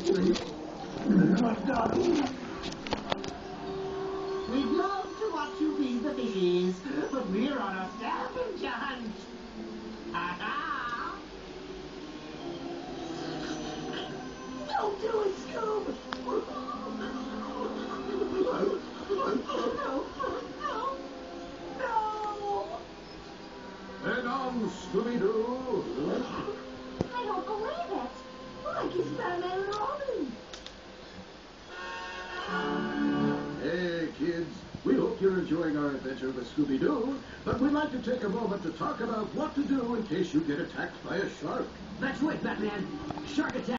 We'd love to watch you feed the fishies, but we're on a scavenger hunt. Ta-da! Don't do it, Scoob! No! No! And on, Scooby-Doo! I don't believe it. Like it's Batman and Robin! Hey, kids, we hope you're enjoying our adventure with Scooby-Doo, but we'd like to take a moment to talk about what to do in case you get attacked by a shark. That's right, Batman. Shark attack.